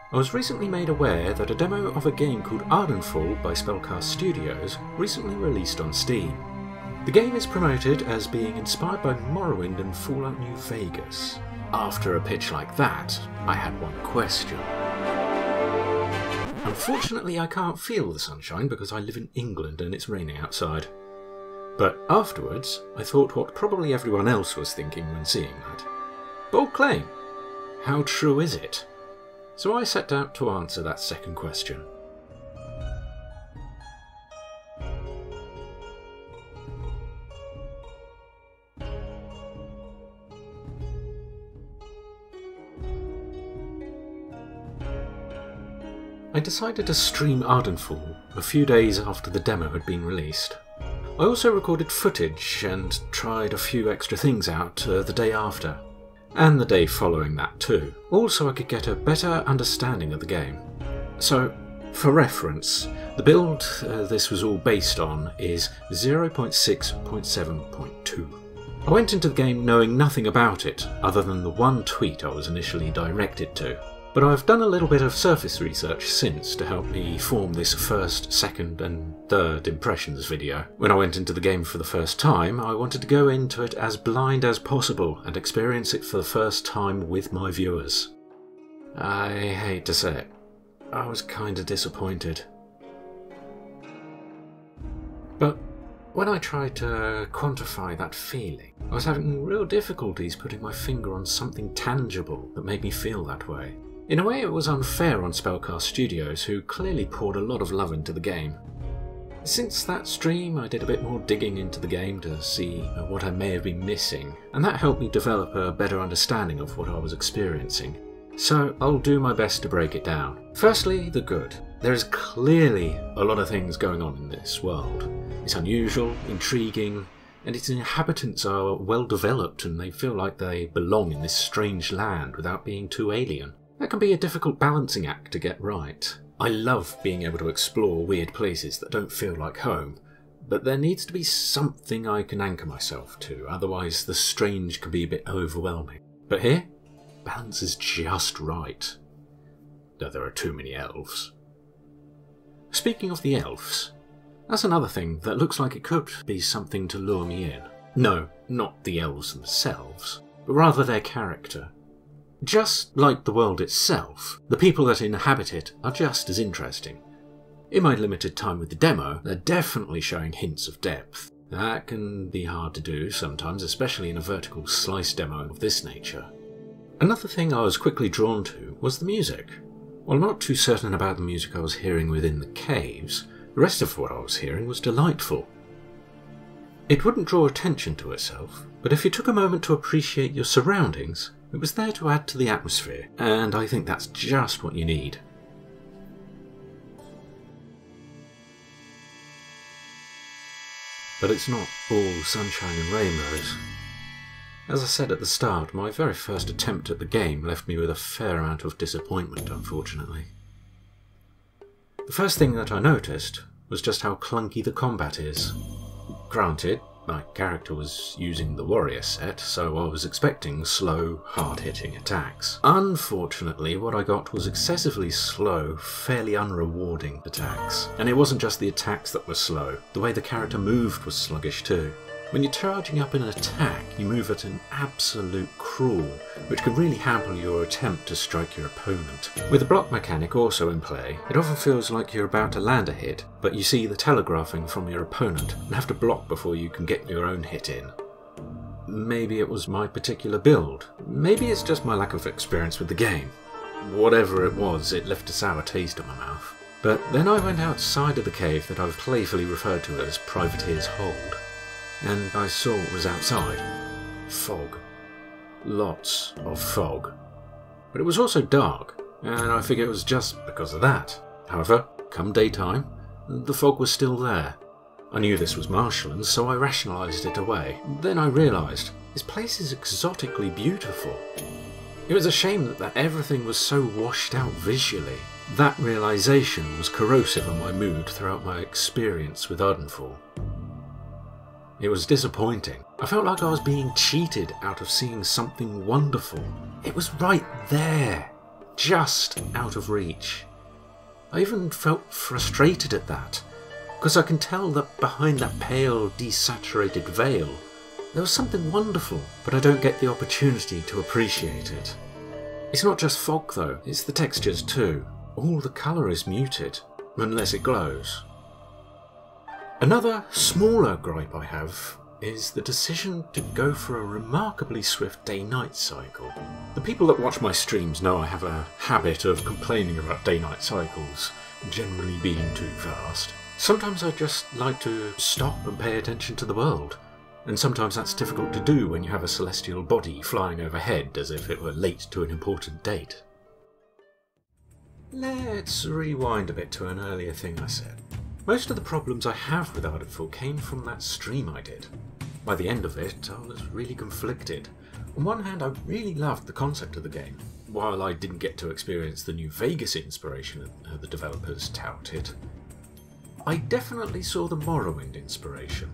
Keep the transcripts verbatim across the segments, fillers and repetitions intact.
I was recently made aware that a demo of a game called Ardenfall by Spellcast Studios recently released on Steam. The game is promoted as being inspired by Morrowind and New Vegas. After a pitch like that, I had one question. Unfortunately, I can't feel the sunshine because I live in England and it's raining outside. But afterwards, I thought what probably everyone else was thinking when seeing that. Bold claim. How true is it? So I set out to answer that second question. I decided to stream Ardenfall a few days after the demo had been released. I also recorded footage and tried a few extra things out uh, the day after. And the day following that too, all so I could get a better understanding of the game. So, for reference, the build uh, this was all based on is zero point six point seven point two. I went into the game knowing nothing about it, other than the one tweet I was initially directed to. But I've done a little bit of surface research since to help me form this first, second and third impressions video. When I went into the game for the first time, I wanted to go into it as blind as possible and experience it for the first time with my viewers. I hate to say it, I was kinda disappointed. But when I tried to quantify that feeling, I was having real difficulties putting my finger on something tangible that made me feel that way. In a way, it was unfair on Spellcast Studios, who clearly poured a lot of love into the game. Since that stream, I did a bit more digging into the game to see what I may have been missing, and that helped me develop a better understanding of what I was experiencing. So I'll do my best to break it down. Firstly, the good. There is clearly a lot of things going on in this world. It's unusual, intriguing, and its inhabitants are well developed and they feel like they belong in this strange land without being too alien. That can be a difficult balancing act to get right. I love being able to explore weird places that don't feel like home, but there needs to be something I can anchor myself to, otherwise the strange can be a bit overwhelming. But here, balance is just right. Though there are too many elves. Speaking of the elves, that's another thing that looks like it could be something to lure me in. No, not the elves themselves, but rather their character. Just like the world itself, the people that inhabit it are just as interesting. In my limited time with the demo, they're definitely showing hints of depth. That can be hard to do sometimes, especially in a vertical slice demo of this nature. Another thing I was quickly drawn to was the music. While I'm not too certain about the music I was hearing within the caves, the rest of what I was hearing was delightful. It wouldn't draw attention to itself, but if you took a moment to appreciate your surroundings, it was there to add to the atmosphere, and I think that's just what you need. But it's not all sunshine and rainbows. As I said at the start, my very first attempt at the game left me with a fair amount of disappointment, unfortunately. The first thing that I noticed was just how clunky the combat is. Granted, my character was using the warrior set, so I was expecting slow, hard-hitting attacks. Unfortunately, what I got was excessively slow, fairly unrewarding attacks. And it wasn't just the attacks that were slow, the way the character moved was sluggish too. When you're charging up in an attack, you move at an absolute crawl, which can really hamper your attempt to strike your opponent. With the block mechanic also in play, it often feels like you're about to land a hit, but you see the telegraphing from your opponent and have to block before you can get your own hit in. Maybe it was my particular build. Maybe it's just my lack of experience with the game. Whatever it was, it left a sour taste in my mouth. But then I went outside of the cave that I've playfully referred to as Privateer's Hold. And I saw what was outside. Fog. Lots of fog. But it was also dark, and I figured it was just because of that. However, come daytime, the fog was still there. I knew this was marshlands, so I rationalised it away. Then I realised, this place is exotically beautiful. It was a shame that, that everything was so washed out visually. That realisation was corrosive on my mood throughout my experience with Ardenfall. It was disappointing. I felt like I was being cheated out of seeing something wonderful. It was right there. just out of reach. I even felt frustrated at that, because I can tell that behind that pale, desaturated veil, there was something wonderful, but I don't get the opportunity to appreciate it. It's not just fog though, it's the textures too. All the colour is muted, unless it glows. Another, smaller gripe I have is the decision to go for a remarkably swift day-night cycle. The people that watch my streams know I have a habit of complaining about day-night cycles generally being too fast. Sometimes I just like to stop and pay attention to the world, and sometimes that's difficult to do when you have a celestial body flying overhead as if it were late to an important date. Let's rewind a bit to an earlier thing I said. Most of the problems I have with Ardenfall came from that stream I did. By the end of it, I was really conflicted. On one hand, I really loved the concept of the game. While I didn't get to experience the New Vegas inspiration that the developers touted, I definitely saw the Morrowind inspiration.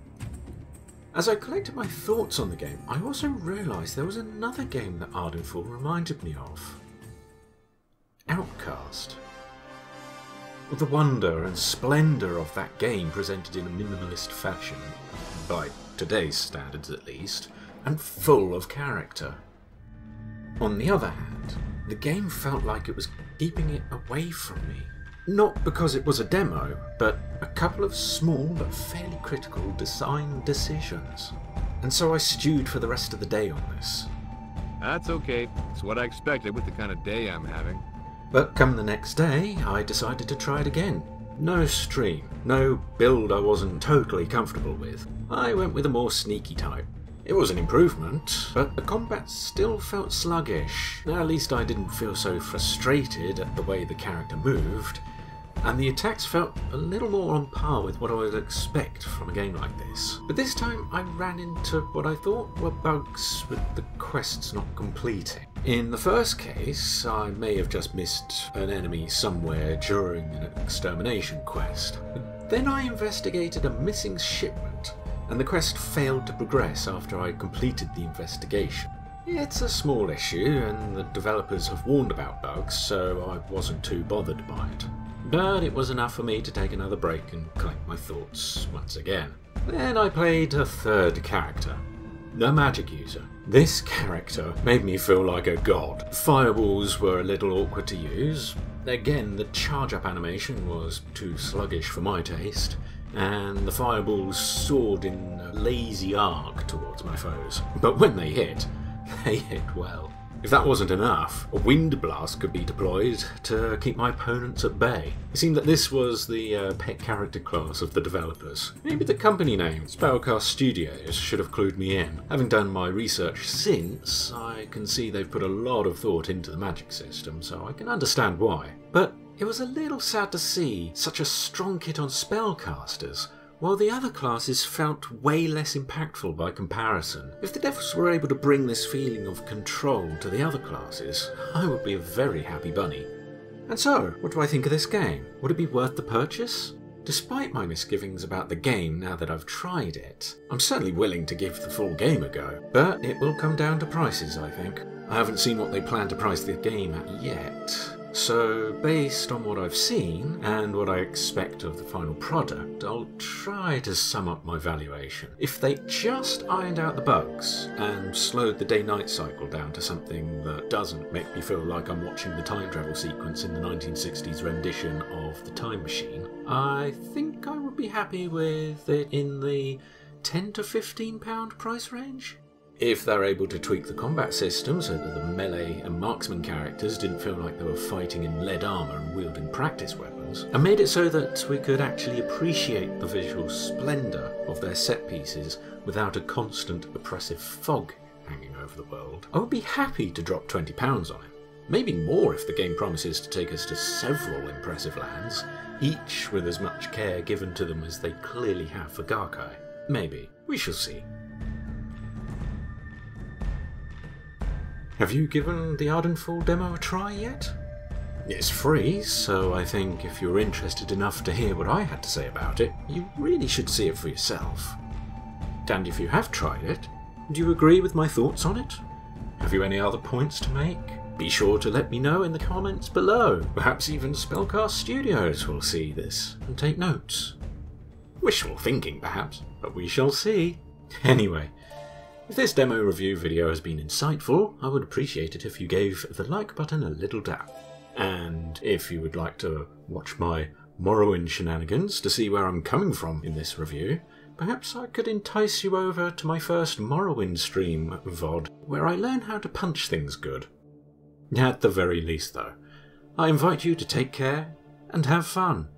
As I collected my thoughts on the game, I also realised there was another game that Ardenfall reminded me of. Outcast. The wonder and splendour of that game presented in a minimalist fashion, by today's standards at least, and full of character. On the other hand, the game felt like it was keeping it away from me. Not because it was a demo, but a couple of small but fairly critical design decisions. And so I stewed for the rest of the day on this. That's okay. It's what I expected with the kind of day I'm having. But come the next day, I decided to try it again. No stream, no build I wasn't totally comfortable with. I went with a more sneaky type. It was an improvement, but the combat still felt sluggish. At least I didn't feel so frustrated at the way the character moved, and the attacks felt a little more on par with what I would expect from a game like this. But this time I ran into what I thought were bugs with the quests not completing. In the first case, I may have just missed an enemy somewhere during an extermination quest. But then I investigated a missing shipment, and the quest failed to progress after I completed the investigation. It's a small issue, and the developers have warned about bugs, so I wasn't too bothered by it. But it was enough for me to take another break and collect my thoughts once again. Then I played a third character, the magic user. This character made me feel like a god. Fireballs were a little awkward to use. Again, the charge-up animation was too sluggish for my taste, and the fireballs soared in a lazy arc towards my foes. But when they hit, they hit well. If that wasn't enough, a wind blast could be deployed to keep my opponents at bay. It seemed that this was the uh, pet character class of the developers. Maybe the company name, Spellcast Studios, should have clued me in. Having done my research since, I can see they've put a lot of thought into the magic system, so I can understand why. But it was a little sad to see such a strong kit on spellcasters, while the other classes felt way less impactful by comparison. If the devs were able to bring this feeling of control to the other classes, I would be a very happy bunny. And so, what do I think of this game? Would it be worth the purchase? Despite my misgivings about the game now that I've tried it, I'm certainly willing to give the full game a go, but it will come down to prices, I think. I haven't seen what they plan to price the game at yet. So, based on what I've seen, and what I expect of the final product, I'll try to sum up my valuation. If they just ironed out the bugs, and slowed the day-night cycle down to something that doesn't make me feel like I'm watching the time travel sequence in the nineteen sixties rendition of The Time Machine, I think I would be happy with it in the ten to fifteen pound price range. If they're able to tweak the combat system so that the melee and marksman characters didn't feel like they were fighting in lead armour and wielding practice weapons, and made it so that we could actually appreciate the visual splendour of their set pieces without a constant oppressive fog hanging over the world, I would be happy to drop twenty pounds on it. Maybe more if the game promises to take us to several impressive lands, each with as much care given to them as they clearly have for Garkai. Maybe. We shall see. Have you given the Ardenfall demo a try yet? It's free, so I think if you're interested enough to hear what I had to say about it, you really should see it for yourself. And if you have tried it, do you agree with my thoughts on it? Have you any other points to make? Be sure to let me know in the comments below. Perhaps even Spellcast Studios will see this and take notes. Wishful thinking, perhaps, but we shall see. Anyway, if this demo review video has been insightful, I would appreciate it if you gave the like button a little tap. And if you would like to watch my Morrowind shenanigans to see where I'm coming from in this review, perhaps I could entice you over to my first Morrowind stream V O D, where I learn how to punch things good. At the very least though, I invite you to take care and have fun.